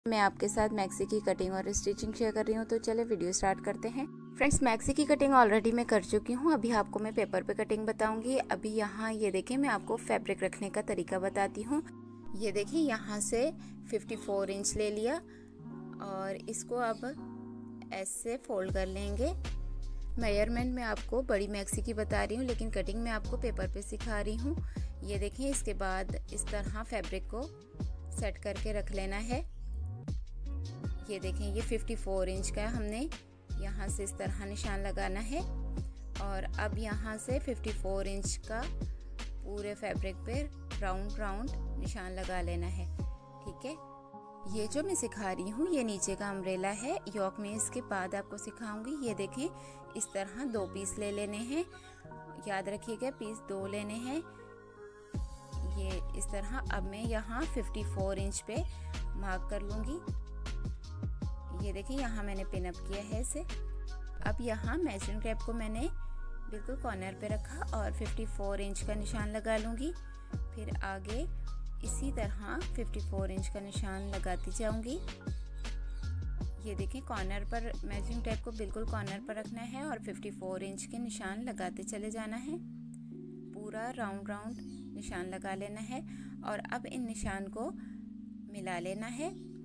मैं आपके साथ मैक्सी की कटिंग और स्टिचिंग शेयर कर रही हूँ। तो चले वीडियो स्टार्ट करते हैं। फ्रेंड्स, मैक्सी की कटिंग ऑलरेडी मैं कर चुकी हूँ। अभी आपको मैं पेपर पे कटिंग बताऊंगी। अभी यहाँ ये देखें, मैं आपको फैब्रिक रखने का तरीका बताती हूँ। ये देखिए, यहाँ से 54 इंच ले लिया और इसको अब ऐसे फोल्ड कर लेंगे। मेजरमेंट मैं आपको बड़ी मैक्सी की बता रही हूँ, लेकिन कटिंग मैं आपको पेपर पे सिखा रही हूँ। ये देखिए, इसके बाद इस तरह फैब्रिक को सेट करके रख लेना है। ये देखें, ये 54 इंच का हमने यहाँ से इस तरह निशान लगाना है और अब यहाँ से 54 इंच का पूरे फैब्रिक पे राउंड राउंड निशान लगा लेना है। ठीक है, ये जो मैं सिखा रही हूँ ये नीचे का अम्ब्रेला है। योक में इसके बाद आपको सिखाऊंगी। ये देखें, इस तरह 2 पीस ले लेने हैं। याद रखिएगा, पीस 2 लेने हैं। ये इस तरह अब मैं यहाँ 54 इंच पे मार्क कर लूँगी। ये देखिए, यहाँ मैंने पिन अप किया है इसे। अब यहाँ मेजरिंग टेप को मैंने बिल्कुल कॉर्नर पे रखा और 54 इंच का निशान लगा लूँगी। फिर आगे इसी तरह 54 इंच का निशान लगाती जाऊँगी। ये देखें, कॉर्नर पर मेजरिंग टेप को बिल्कुल कॉर्नर पर रखना है और 54 इंच के निशान लगाते चले जाना है। पूरा राउंड राउंड निशान लगा लेना है और अब इन निशान को मिला लेना है।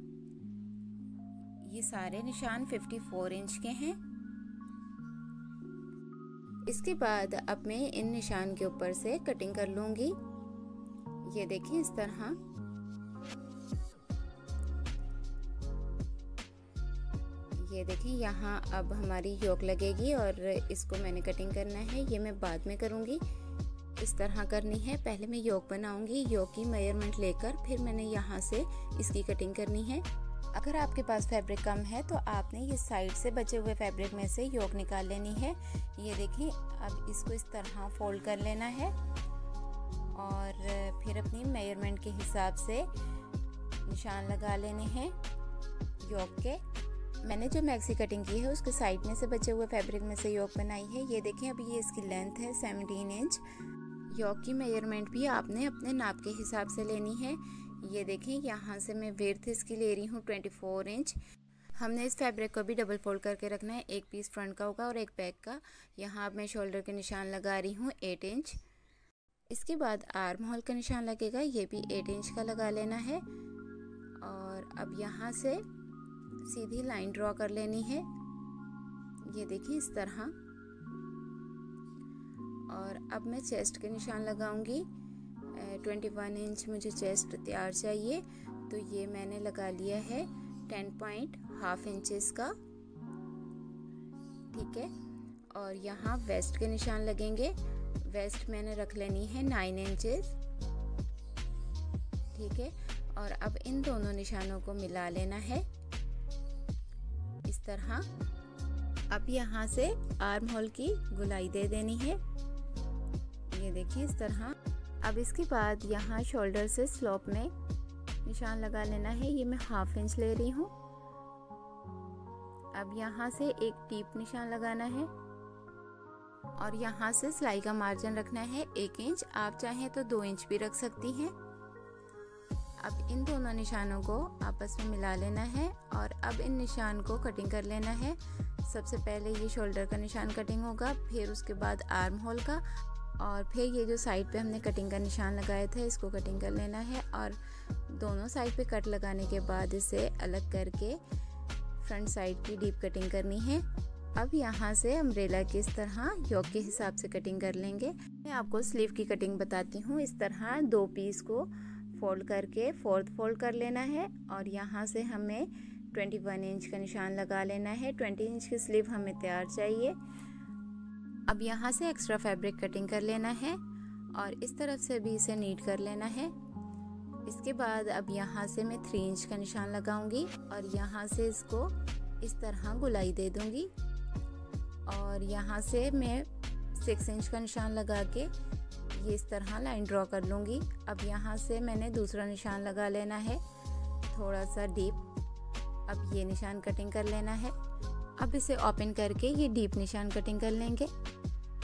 ये सारे निशान 54 इंच के हैं। इसके बाद अब मैं इन निशान के ऊपर से कटिंग कर लूँगी। ये देखिए, इस तरह ये देखिए, यहाँ अब हमारी योक लगेगी और इसको मैंने कटिंग करना है। ये मैं बाद में करूँगी। इस तरह करनी है। पहले मैं योक बनाऊँगी। योक की मेजरमेंट लेकर फिर मैंने यहाँ से इसकी कटिंग करनी है। अगर आपके पास फैब्रिक कम है तो आपने ये साइड से बचे हुए फैब्रिक में से योक निकाल लेनी है। ये देखिए, अब इसको इस तरह फोल्ड कर लेना है और फिर अपनी मेजरमेंट के हिसाब से निशान लगा लेने हैं योक के। मैंने जो मैक्सी कटिंग की है उसके साइड में से बचे हुए फैब्रिक में से योक बनाई है। ये देखिए, अभी ये इसकी लेंथ है 17 इंच। योक की मेजरमेंट भी आपने अपने नाप के हिसाब से लेनी है। ये देखें, यहाँ से मैं विड्थ इसकी ले रही हूँ 24 इंच। हमने इस फैब्रिक को भी डबल फोल्ड करके रखना है। एक पीस फ्रंट का होगा और एक बैक का। यहाँ अब मैं शोल्डर के निशान लगा रही हूँ 8 इंच। इसके बाद आर्म होल का निशान लगेगा, ये भी 8 इंच का लगा लेना है। और अब यहाँ से सीधी लाइन ड्रॉ कर लेनी है। ये देखिए, इस तरह। और अब मैं चेस्ट के निशान लगाऊंगी। 21 इंच मुझे चेस्ट तैयार चाहिए, तो ये मैंने लगा लिया है 10.5 इंचेस का। ठीक है, और यहाँ वेस्ट के निशान लगेंगे। वेस्ट मैंने रख लेनी है 9 इंचेस। ठीक है, और अब इन दोनों निशानों को मिला लेना है इस तरह। अब यहाँ से आर्म होल की गुलाई दे देनी है। ये देखिए, इस तरह। अब इसके बाद यहाँ शोल्डर से स्लोप में निशान लगा लेना है। ये मैं 1/2 इंच ले रही हूँ। अब यहाँ से एक डीप निशान लगाना है और यहाँ से सिलाई का मार्जिन रखना है 1 इंच। आप चाहें तो 2 इंच भी रख सकती हैं। अब इन दोनों निशानों को आपस में मिला लेना है और अब इन निशान को कटिंग कर लेना है। सबसे पहले ये शोल्डर का निशान कटिंग होगा, फिर उसके बाद आर्म होल का, और फिर ये जो साइड पे हमने कटिंग का निशान लगाए थे इसको कटिंग कर लेना है। और दोनों साइड पे कट लगाने के बाद इसे अलग करके फ्रंट साइड की डीप कटिंग करनी है। अब यहाँ से अम्ब्रेला की इस तरह योक के हिसाब से कटिंग कर लेंगे। मैं आपको स्लीव की कटिंग बताती हूँ। इस तरह 2 पीस को फोल्ड करके 4th फोल्ड कर लेना है और यहाँ से हमें 21 इंच का निशान लगा लेना है। 20 इंच की स्लीव हमें तैयार चाहिए। अब यहाँ से एक्स्ट्रा फैब्रिक कटिंग कर लेना है और इस तरफ से भी इसे नीट कर लेना है। इसके बाद अब यहाँ से मैं 3 इंच का निशान लगाऊंगी और यहाँ से इसको इस तरह गुलाई दे दूंगी और यहाँ से मैं 6 इंच का निशान लगा के ये इस तरह लाइन ड्रॉ कर लूँगी। अब यहाँ से मैंने दूसरा निशान लगा लेना है थोड़ा सा डीप। अब ये निशान कटिंग कर लेना है। अब इसे ओपन करके ये डीप निशान कटिंग कर लेंगे।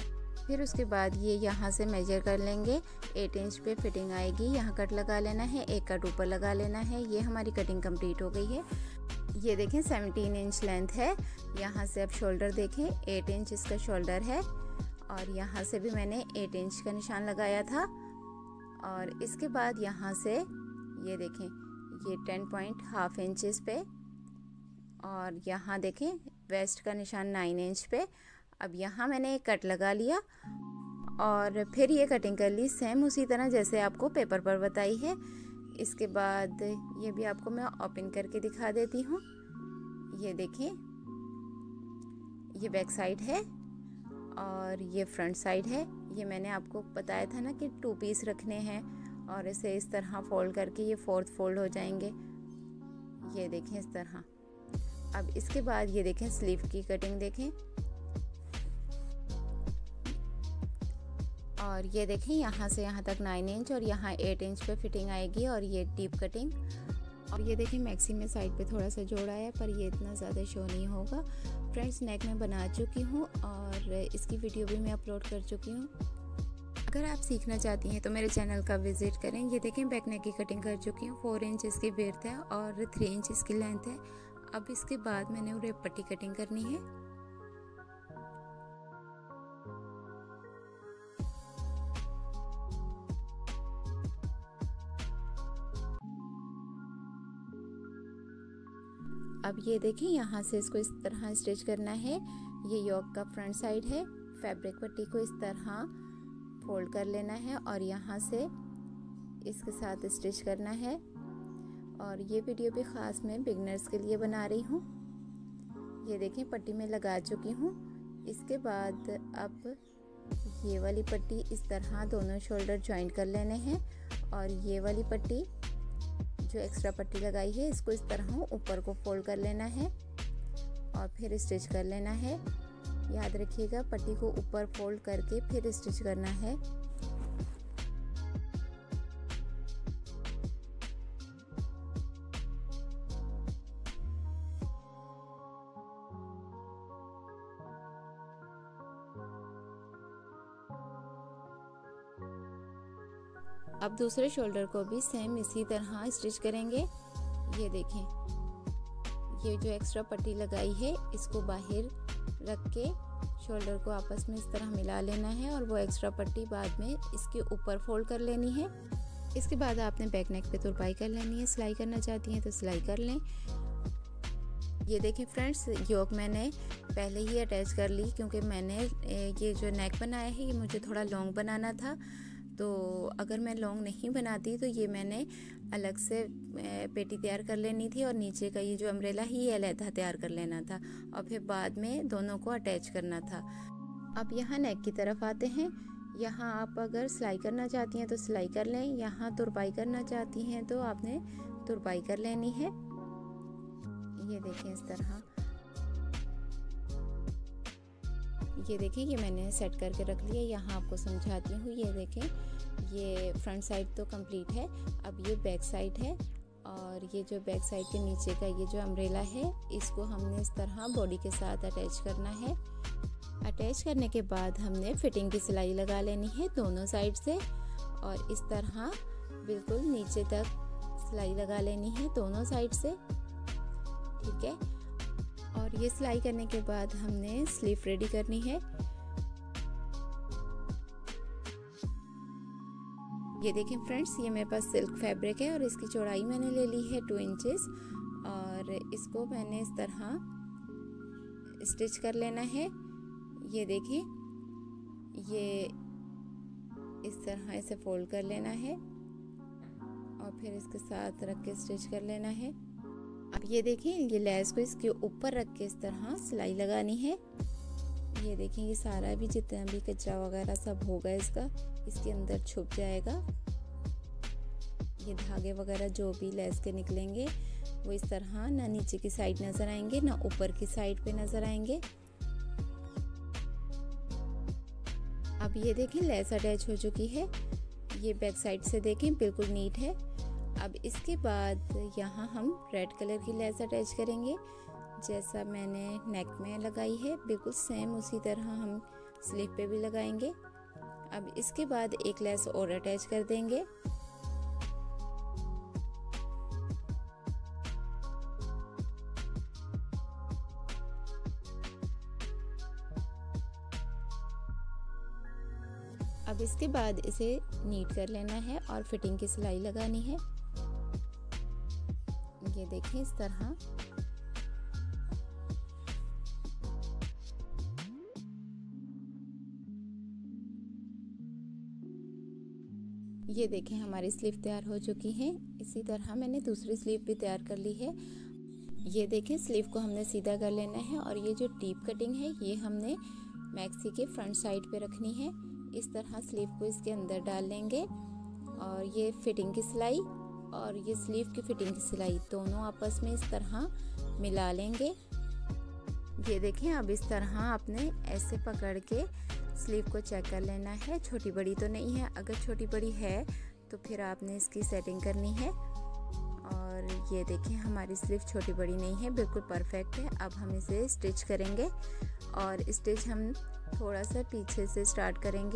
फिर उसके बाद ये यहाँ से मेजर कर लेंगे, 8 इंच पे फिटिंग आएगी। यहाँ कट लगा लेना है, एक कट ऊपर लगा लेना है। ये हमारी कटिंग कंप्लीट हो गई है। ये देखें 17 इंच लेंथ है। यहाँ से अब शोल्डर देखें, 8 इंच इसका शोल्डर है और यहाँ से भी मैंने 8 इंच का निशान लगाया था। और इसके बाद यहाँ से ये देखें, ये 10.5 इंचेस पे और यहाँ देखें वेस्ट का निशान 9 इंच पे। अब यहाँ मैंने एक कट लगा लिया और फिर ये कटिंग कर ली सेम उसी तरह जैसे आपको पेपर पर बताई है। इसके बाद ये भी आपको मैं ओपन करके दिखा देती हूँ। ये देखिए, ये बैक साइड है और ये फ्रंट साइड है। ये मैंने आपको बताया था ना कि 2 पीस रखने हैं और इसे इस तरह फोल्ड करके ये 4th फोल्ड हो जाएंगे। ये देखें इस तरह। अब इसके बाद ये देखें स्लीव की कटिंग देखें और ये देखें यहाँ से यहाँ तक 9 इंच और यहाँ 8 इंच पे फिटिंग आएगी और ये डीप कटिंग। और ये देखें मैक्सी में साइड पे थोड़ा सा जोड़ा है पर ये इतना ज़्यादा शो नहीं होगा। फ्रेंड्स नेक में बना चुकी हूँ और इसकी वीडियो भी मैं अपलोड कर चुकी हूँ। अगर आप सीखना चाहती हैं तो मेरे चैनल का विजिट करें। ये देखें बैक नेक की कटिंग कर चुकी हूँ। 4 इंच इसकी विड्थ है और 3 इंच इसकी लेंथ है। अब इसके बाद मैंने उरे पट्टी कटिंग करनी है। अब ये देखें यहाँ से इसको इस तरह स्टिच करना है। ये योक का फ्रंट साइड है। फैब्रिक पट्टी को इस तरह फोल्ड कर लेना है और यहाँ से इसके साथ स्टिच करना है। और ये वीडियो भी ख़ास मैं बिगनर्स के लिए बना रही हूँ। ये देखें पट्टी में लगा चुकी हूँ। इसके बाद अब ये वाली पट्टी इस तरह दोनों शोल्डर जॉइंट कर लेने हैं और ये वाली पट्टी जो एक्स्ट्रा पट्टी लगाई है इसको इस तरह ऊपर को फोल्ड कर लेना है और फिर स्टिच कर लेना है। याद रखिएगा पट्टी को ऊपर फोल्ड करके फिर स्टिच करना है। अब दूसरे शोल्डर को भी सेम इसी तरह स्टिच करेंगे। ये देखें, ये जो एक्स्ट्रा पट्टी लगाई है इसको बाहर रख के शोल्डर को आपस में इस तरह मिला लेना है और वो एक्स्ट्रा पट्टी बाद में इसके ऊपर फोल्ड कर लेनी है। इसके बाद आपने बैक नेक पे तुरपाई कर लेनी है। सिलाई करना चाहती हैं तो सिलाई कर लें। ये देखें फ्रेंड्स, योक मैंने पहले ही अटैच कर ली क्योंकि मैंने ये जो नेक बनाया है ये मुझे थोड़ा लॉन्ग बनाना था। तो अगर मैं लॉन्ग नहीं बनाती तो ये मैंने अलग से पेटी तैयार कर लेनी थी और नीचे का ये जो अम्ब्रेला ही ये अलहदा तैयार कर लेना था और फिर बाद में दोनों को अटैच करना था। अब यहाँ नेक की तरफ आते हैं। यहाँ आप अगर सिलाई करना चाहती हैं तो सिलाई कर लें। यहाँ तुरपाई करना चाहती हैं तो आपने तुरपाई कर लेनी है। ये देखें इस तरह। ये देखिए, ये मैंने सेट करके रख लिया। यहाँ आपको समझाती हूँ। ये देखें, ये फ्रंट साइड तो कंप्लीट है। अब ये बैक साइड है और ये जो बैक साइड के नीचे का ये जो अम्ब्रेला है इसको हमने इस तरह बॉडी के साथ अटैच करना है। अटैच करने के बाद हमने फिटिंग की सिलाई लगा लेनी है दोनों साइड से और इस तरह बिल्कुल नीचे तक सिलाई लगा लेनी है दोनों साइड से। ठीक है। और ये सिलाई करने के बाद हमने स्लीव रेडी करनी है। ये देखें फ्रेंड्स, ये मेरे पास सिल्क फैब्रिक है और इसकी चौड़ाई मैंने ले ली है 2 इंचेस और इसको मैंने इस तरह स्टिच कर लेना है। ये देखिए, ये इस तरह इसे फोल्ड कर लेना है और फिर इसके साथ रख के स्टिच कर लेना है। अब ये देखिए, ये लेस को इसके ऊपर रख के इस तरह सिलाई लगानी है। ये देखिए, ये सारा भी जितना भी कचरा वगैरह सब होगा इसके अंदर छुप जाएगा। ये धागे वगैरह जो भी लेस के निकलेंगे वो इस तरह ना नीचे की साइड नजर आएंगे ना ऊपर की साइड पे नजर आएंगे। अब ये देखें, लेस अटैच हो चुकी है। ये बैक साइड से देखें बिल्कुल नीट है। अब इसके बाद यहाँ हम रेड कलर की लेस अटैच करेंगे जैसा मैंने नेक में लगाई है। बिल्कुल सेम उसी तरह हम स्लीव पे भी लगाएंगे। अब इसके बाद एक लेस और अटैच कर देंगे। अब इसके बाद इसे नीट कर लेना है और फिटिंग की सिलाई लगानी है। ये देखें इस तरह। ये देखें हमारी स्लीव तैयार हो चुकी है। इसी तरह मैंने दूसरी स्लीव भी तैयार कर ली है। ये देखें स्लीव को हमने सीधा कर लेना है और ये जो डीप कटिंग है ये हमने मैक्सी के फ्रंट साइड पे रखनी है। इस तरह स्लीव को इसके अंदर डाल लेंगे और ये फिटिंग की सिलाई और ये स्लीव की फिटिंग की सिलाई दोनों आपस में इस तरह मिला लेंगे। ये देखें अब इस तरह आपने ऐसे पकड़ के स्लीव को चेक कर लेना है। छोटी बड़ी तो नहीं है, अगर छोटी बड़ी है तो फिर आपने इसकी सेटिंग करनी है। और ये देखें हमारी स्लीव छोटी बड़ी नहीं है, बिल्कुल परफेक्ट है। अब हम इसे स्टिच करेंगे और स्टिच हम थोड़ा सा पीछे से स्टार्ट करेंगे।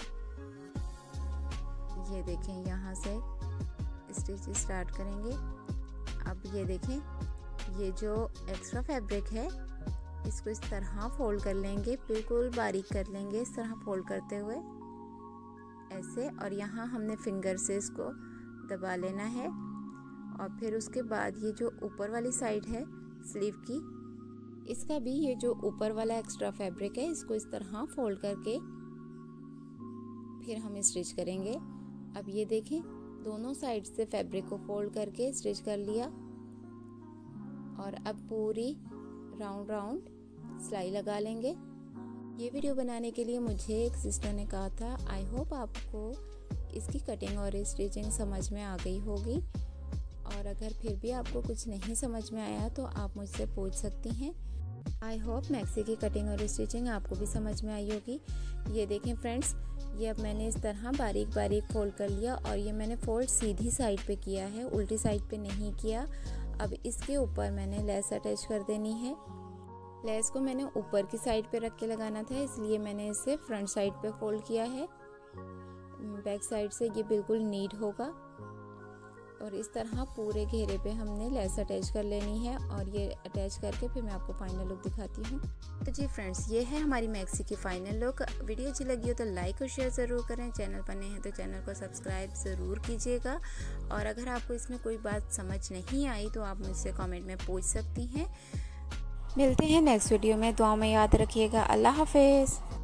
ये देखें यहाँ से स्टिच स्टार्ट करेंगे। अब ये देखें ये जो एक्स्ट्रा फैब्रिक है इसको इस तरह फोल्ड कर लेंगे, बिल्कुल बारीक कर लेंगे इस तरह फोल्ड करते हुए ऐसे। और यहाँ हमने फिंगर से इसको दबा लेना है। और फिर उसके बाद ये जो ऊपर वाली साइड है स्लीव की, इसका भी ये जो ऊपर वाला एक्स्ट्रा फैब्रिक है इसको इस तरह फोल्ड करके फिर हम स्टिच करेंगे। अब ये देखें दोनों साइड से फैब्रिक को फोल्ड करके स्टिच कर लिया और अब पूरी राउंड सिलाई लगा लेंगे। ये वीडियो बनाने के लिए मुझे एक सिस्टर ने कहा था, आई होप आपको इसकी कटिंग और स्टिचिंग समझ में आ गई होगी। और अगर फिर भी आपको कुछ नहीं समझ में आया तो आप मुझसे पूछ सकती हैं। आई होप मैक्सी की कटिंग और स्टिचिंग आपको भी समझ में आई होगी। ये देखें फ्रेंड्स, ये अब मैंने इस तरह बारीक बारीक फोल्ड कर लिया और ये मैंने फोल्ड सीधी साइड पे किया है, उल्टी साइड पे नहीं किया। अब इसके ऊपर मैंने लेस अटैच कर देनी है। लेस को मैंने ऊपर की साइड पे रख के लगाना था, इसलिए मैंने इसे फ्रंट साइड पे फोल्ड किया है। बैक साइड से ये बिल्कुल नीट होगा और इस तरह पूरे घेरे पे हमने लेस अटैच कर लेनी है। और ये अटैच करके फिर मैं आपको फाइनल लुक दिखाती हूँ। तो जी फ्रेंड्स, ये है हमारी मैक्सी की फाइनल लुक। वीडियो अच्छी लगी हो तो लाइक और शेयर ज़रूर करें। चैनल पर नए हैं तो चैनल को सब्सक्राइब ज़रूर कीजिएगा। और अगर आपको इसमें कोई बात समझ नहीं आई तो आप मुझसे कॉमेंट में पूछ सकती हैं। मिलते हैं नेक्स्ट वीडियो में। दुआ में याद रखिएगा। अल्लाह हाफिज़।